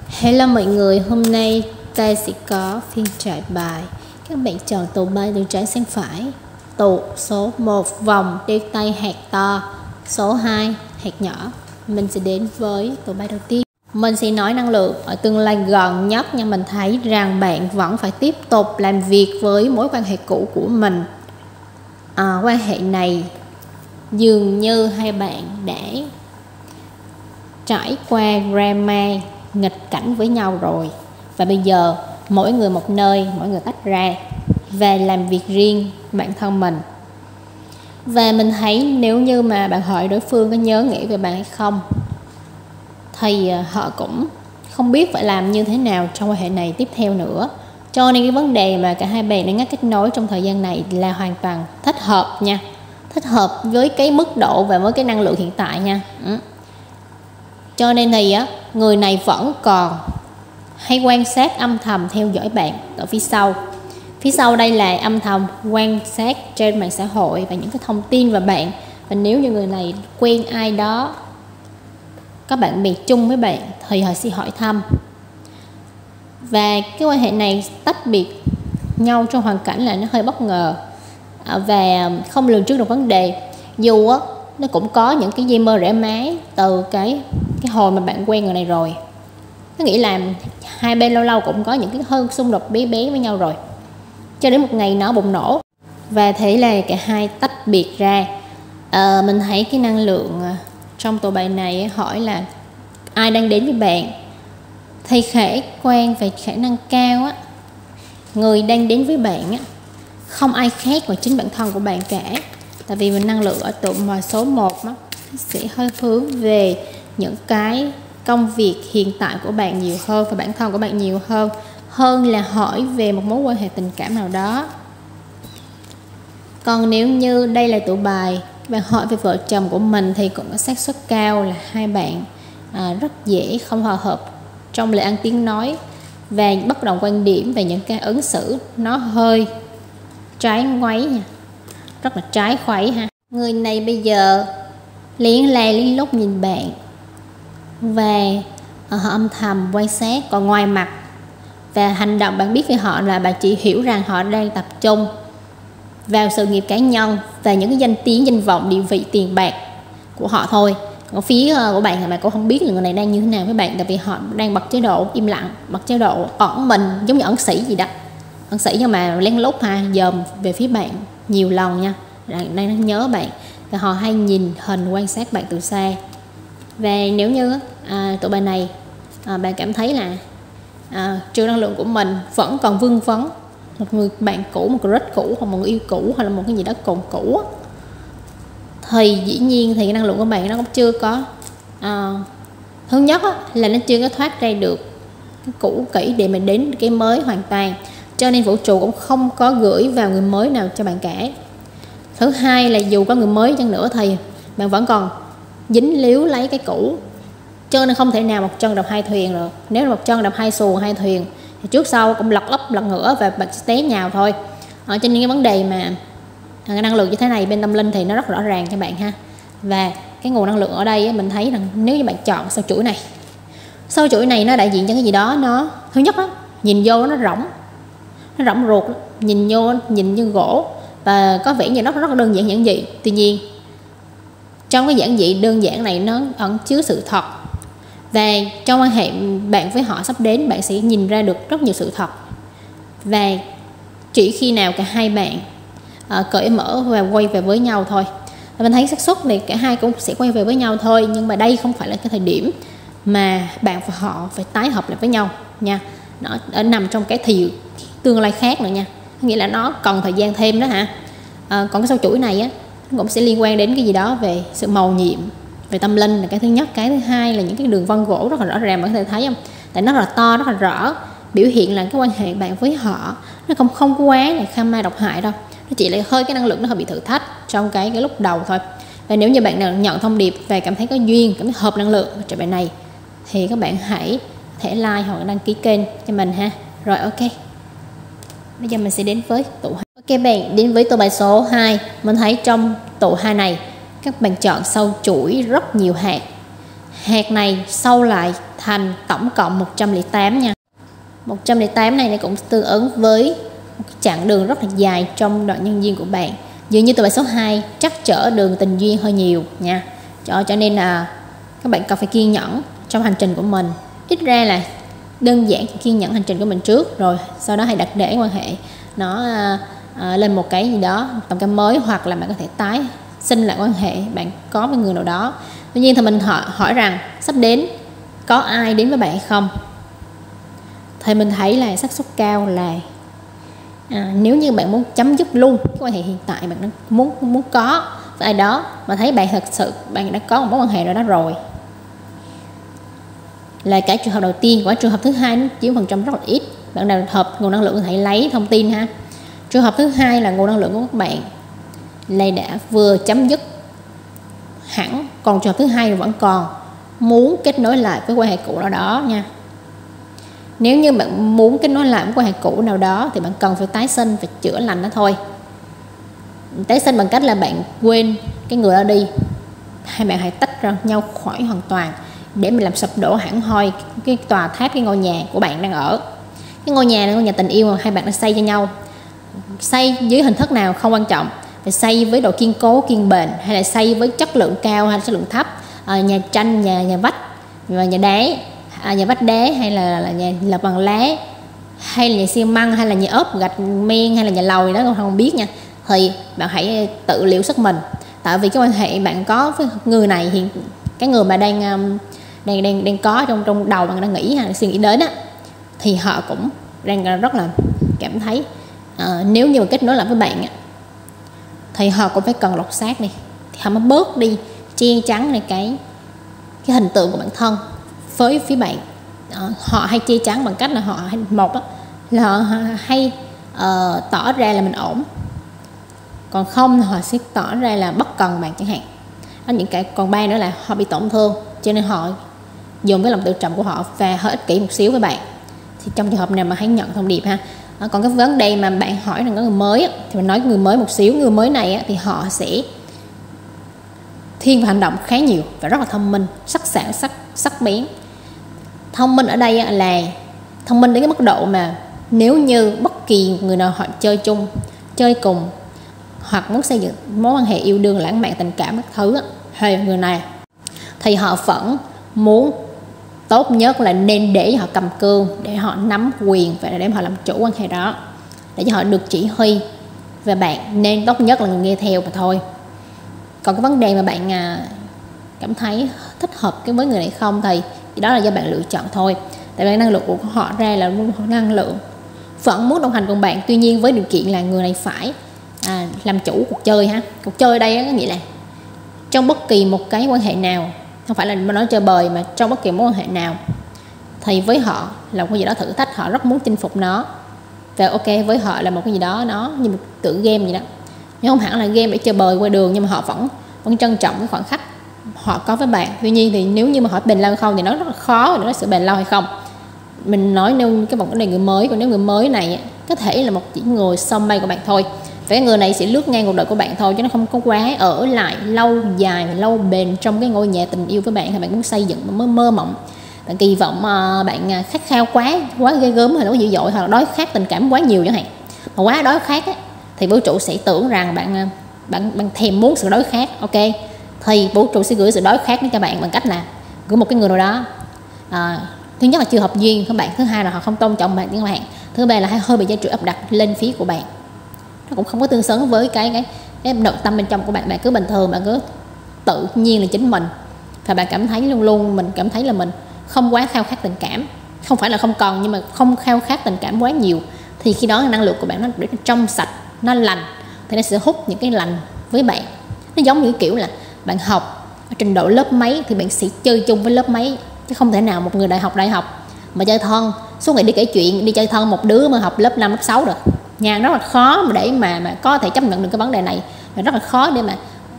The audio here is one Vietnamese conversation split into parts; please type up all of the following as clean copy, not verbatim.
Hello mọi người, hôm nay ta sẽ có phiên trải bài. Các bạn chọn tụ bài từ trái sang phải. Tụ số 1 vòng đeo tay hạt to, số 2 hạt nhỏ. Mình sẽ đến với tụ bài đầu tiên. Mình sẽ nói năng lượng ở tương lai gần nhất, nhưng mình thấy rằng bạn vẫn phải tiếp tục làm việc với mối quan hệ cũ của mình. Quan hệ này dường như hai bạn đã trải qua drama nghịch cảnh với nhau rồi, và bây giờ mỗi người một nơi, mỗi người tách ra và làm việc riêng bản thân mình. Và mình thấy nếu như mà bạn hỏi đối phương có nhớ nghĩ về bạn hay không, thì họ cũng không biết phải làm như thế nào trong quan hệ này tiếp theo nữa. Cho nên cái vấn đề mà cả hai bạn đang ngắt kết nối trong thời gian này là hoàn toàn thích hợp nha, thích hợp với cái mức độ và với cái năng lượng hiện tại nha. Cho nên thì người này vẫn còn hay quan sát âm thầm theo dõi bạn ở phía sau. Phía sau đây là âm thầm quan sát trên mạng xã hội và những cái thông tin về bạn. Và nếu như người này quen ai đó, các bạn bè chung với bạn, thì họ sẽ hỏi thăm. Và cái quan hệ này tách biệt nhau trong hoàn cảnh là nó hơi bất ngờ và không lường trước được vấn đề. Dù nó cũng có những cái dây mơ rễ má từ cái hồi mà bạn quen người này rồi. Có nghĩa là hai bên lâu lâu cũng có những cái hơi xung đột bé bé với nhau rồi, cho đến một ngày nó bùng nổ và thế là cả hai tách biệt ra. Mình thấy cái năng lượng trong tụ bài này hỏi là ai đang đến với bạn, thì khả quan và khả năng cao người đang đến với bạn không ai khác ngoài chính bản thân của bạn cả. Tại vì mình năng lượng ở tụ mà số 1 sẽ hơi hướng về những cái công việc hiện tại của bạn nhiều hơn và bản thân của bạn nhiều hơn là hỏi về một mối quan hệ tình cảm nào đó. Còn nếu như đây là tụ bài bạn hỏi về vợ chồng của mình, thì cũng có xác suất cao là hai bạn rất dễ không hòa hợp trong lời ăn tiếng nói và bất đồng quan điểm về những cái ứng xử nó hơi trái ngoáy nha, rất là trái khuấy ha. Người này bây giờ lén lúc nhìn bạn và họ âm thầm quan sát, còn ngoài mặt và hành động bạn biết về họ là bạn chỉ hiểu rằng họ đang tập trung vào sự nghiệp cá nhân và những cái danh tiếng, danh vọng, địa vị, tiền bạc của họ thôi. Còn phía của bạn thì bạn cũng không biết là người này đang như thế nào với bạn, tại vì họ đang bật chế độ im lặng, bật chế độ ẩn mình, giống như ẩn sĩ gì đó, ẩn sĩ nhưng mà lén lút dòm về phía bạn nhiều lần nha, đang nhớ bạn, và họ hay nhìn hình quan sát bạn từ xa. Và nếu như tụi bài này bạn cảm thấy là trường năng lượng của mình vẫn còn vương vấn một người bạn cũ, một crush cũ, hoặc một người yêu cũ, hoặc là một cái gì đó còn cũ, thì dĩ nhiên thì cái năng lượng của bạn nó cũng chưa có thứ nhất là nó chưa có thoát ra được cái cũ kỹ để mà đến cái mới hoàn toàn, cho nên vũ trụ cũng không có gửi vào người mới nào cho bạn cả. Thứ hai là dù có người mới chăng nữa thì bạn vẫn còn dính líu lấy cái cũ, cho nên không thể nào một chân đập hai thuyền được. Nếu một chân đập hai xuồng hai thuyền thì trước sau cũng lật úp lật ngửa và bạn sẽ té nhào thôi. Cho nên cái vấn đề mà năng lượng như thế này bên tâm linh thì nó rất rõ ràng cho bạn ha. Và cái nguồn năng lượng ở đây mình thấy rằng nếu như bạn chọn sao chuỗi này nó đại diện cho cái gì đó, nó thứ nhất nhìn vô nó rỗng ruột, nhìn vô nhìn như gỗ và có vẻ như nó rất là đơn giản giản dị. Tuy nhiên trong cái giản dị đơn giản này nó ẩn chứa sự thật, và trong quan hệ bạn với họ sắp đến, bạn sẽ nhìn ra được rất nhiều sự thật. Và chỉ khi nào cả hai bạn cởi mở và quay về với nhau thôi, và mình thấy xác suất thì cả hai cũng sẽ quay về với nhau thôi. Nhưng mà đây không phải là cái thời điểm mà bạn và họ phải tái hợp lại với nhau nha, nó nằm trong cái tương lai khác nữa nha, nghĩa là nó cần thời gian thêm đó hả. Còn cái sao chuỗi này nó cũng sẽ liên quan đến cái gì đó về sự mầu nhiệm, về tâm linh là cái thứ nhất. Cái thứ hai là những cái đường vân gỗ rất là rõ ràng, bạn có thể thấy không, tại nó rất là to, rất là rõ, biểu hiện là cái quan hệ bạn với họ nó không có quá là kham ma độc hại đâu, nó chỉ là hơi cái năng lượng nó hơi bị thử thách trong cái lúc đầu thôi. Và nếu như bạn nhận thông điệp và cảm thấy có duyên, cảm thấy hợp năng lượng cho bạn này, thì các bạn hãy thể like hoặc đăng ký kênh cho mình ha. Rồi ok, bây giờ mình sẽ đến với tụ 2. Ok bạn, đến với tụ bài số 2. Mình thấy trong tụ 2 này các bạn chọn sâu chuỗi rất nhiều hạt. Hạt này sâu lại thành tổng cộng 108 nha. 108 này cũng tương ứng với một chặng đường rất là dài trong đoạn nhân duyên của bạn. Dường như tụi bạn số 2 trắc trở đường tình duyên hơi nhiều nha. Cho nên là các bạn cần phải kiên nhẫn trong hành trình của mình. Ít ra là đơn giản kiên nhẫn hành trình của mình trước, rồi sau đó hãy đặt để quan hệ nó lên một cái gì đó tầm cao mới, hoặc là bạn có thể tái sinh lại quan hệ bạn có với người nào đó. Tuy nhiên thì mình hỏi rằng sắp đến có ai đến với bạn hay không, thì mình thấy là xác suất cao là nếu như bạn muốn chấm dứt luôn cái quan hệ hiện tại, bạn muốn có với ai đó mà thấy bạn thật sự bạn đã có một mối quan hệ đó rồi, là cái trường hợp đầu tiên. Của trường hợp thứ hai nó chiếm phần trăm rất là ít. Bạn nào hợp nguồn năng lượng có thể lấy thông tin ha. Trường hợp thứ hai là nguồn năng lượng của các bạn là đã vừa chấm dứt hẳn, còn trường hợp thứ hai vẫn còn muốn kết nối lại với quan hệ cũ nào đó nha. Nếu như bạn muốn kết nối lại với quan hệ cũ nào đó thì bạn cần phải tái sinh, phải chữa lành nó thôi. Tái sinh bằng cách là bạn quên cái người đó đi, hai bạn hãy tách ra nhau khỏi hoàn toàn để mình làm sụp đổ hẳn hoi cái tòa tháp, cái ngôi nhà của bạn đang ở. Cái ngôi nhà là ngôi nhà tình yêu mà hai bạn đã xây cho nhau. Xây dưới hình thức nào không quan trọng, phải xây với độ kiên cố, kiên bền, hay là xây với chất lượng cao hay chất lượng thấp, nhà tranh, nhà vách và nhà đá, nhà vách đá, hay là nhà lợp bằng lá, hay là nhà xi măng, hay là nhà ốp gạch men, hay là nhà lầu gì đó không biết nha. Thì bạn hãy tự liệu sức mình, tại vì cái quan hệ bạn có với người này, hiện cái người mà đang có trong đầu bạn đang nghĩ hay suy nghĩ đến á, thì họ cũng đang rất là cảm thấy nếu như mà kết nối lại với bạn á, thì họ cũng phải cần lột xác đi, thì họ mới bớt đi che chắn này cái hình tượng của bản thân với phía bạn. Họ hay che chắn bằng cách là họ hay tỏ ra là mình ổn, còn không họ sẽ tỏ ra là bất cần bạn chẳng hạn. Những cái còn ba nữa là họ bị tổn thương, cho nên họ dùng cái lòng tự trọng của họ và hơi ích kỷ một xíu với bạn. Thì trong trường hợp này mà hãy nhận thông điệp ha. Còn cái vấn đề mà bạn hỏi rằng có người mới á, thì mình nói người mới một xíu. Người mới này á, thì họ sẽ thiên vào hành động khá nhiều và rất là thông minh, sắc sảo, sắc bén. Thông minh ở đây á, là thông minh đến cái mức độ mà nếu như bất kỳ người nào họ chơi chung, chơi cùng, hoặc muốn xây dựng mối quan hệ yêu đương, lãng mạn, tình cảm các thứ á, hay người này thì họ vẫn muốn tốt nhất là nên để họ cầm cương, để họ nắm quyền và để họ làm chủ quan hệ đó, để cho họ được chỉ huy, và bạn nên tốt nhất là người nghe theo mà thôi. Còn cái vấn đề mà bạn cảm thấy thích hợp với người này không thì đó là do bạn lựa chọn thôi. Tại vì năng lượng của họ ra là năng lượng vẫn muốn đồng hành cùng bạn, tuy nhiên với điều kiện là người này phải làm chủ cuộc chơi ha. Cuộc chơi ở đây có nghĩa là trong bất kỳ một cái quan hệ nào, không phải là nói chơi bời, mà trong bất kỳ mối quan hệ nào thì với họ là một cái gì đó thử thách, họ rất muốn chinh phục nó. Và ok, với họ là một cái gì đó nó như một tựa game vậy đó, nhưng không hẳn là game để chơi bời qua đường, nhưng mà họ vẫn trân trọng cái khoảnh khắc họ có với bạn. Tuy nhiên thì nếu như mà hỏi bền lâu hay không thì nó rất là khó để nói sự bền lâu hay không. Mình nói nêu cái vấn đề người mới, còn nếu người mới này có thể là một chỉ người song bay của bạn thôi, và người này sẽ lướt ngang cuộc đời của bạn thôi, chứ nó không có quá ở lại lâu dài và lâu bền trong cái ngôi nhà tình yêu với bạn. Thì bạn muốn xây dựng mới mơ mộng, bạn kỳ vọng bạn khát khao quá ghê gớm, hay là quá dữ dội, hoặc là đói khát tình cảm quá nhiều chẳng hạn. Mà quá đói khát á, thì vũ trụ sẽ tưởng rằng bạn thèm muốn sự đói khát. Ok, thì vũ trụ sẽ gửi sự đói khát đến cho bạn bằng cách là gửi một cái người nào đó thứ nhất là chưa hợp duyên các bạn, thứ hai là họ không tôn trọng bạn, thứ ba là hơi bị giá trị áp đặt lên phía của bạn, nó cũng không có tương xứng với cái nội tâm bên trong của bạn. Bạn cứ bình thường, bạn cứ tự nhiên là chính mình, và bạn cảm thấy luôn mình cảm thấy là mình không quá khao khát tình cảm, không phải là không còn, nhưng mà không khao khát tình cảm quá nhiều, thì khi đó năng lượng của bạn nó trong sạch, nó lành, thì nó sẽ hút những cái lành với bạn. Nó giống như kiểu là bạn học ở trình độ lớp mấy thì bạn sẽ chơi chung với lớp mấy, chứ không thể nào một người đại học mà chơi thân suốt ngày đi kể chuyện, đi chơi thân một đứa mà học lớp 5, lớp 6 được nha. Rất là khó để mà có thể chấp nhận được cái vấn đề này, và rất là khó để mà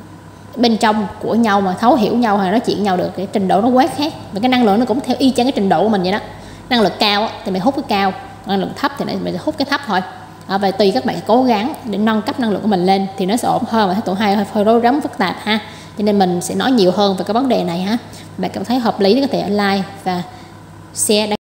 bên trong của nhau mà thấu hiểu nhau hay nói chuyện nhau được. Cái trình độ nó quá khác, và cái năng lượng nó cũng theo y chang cái trình độ của mình vậy đó. Năng lượng cao thì mày hút cái cao, năng lượng thấp thì mày hút cái thấp thôi. Và tùy các bạn cố gắng để nâng cấp năng lượng của mình lên thì nó sẽ ổn hơn. Mà thấy tụi hai hơi rối rắm phức tạp ha, cho nên mình sẽ nói nhiều hơn về cái vấn đề này ha. Bạn cảm thấy hợp lý thì có thể like và sẽ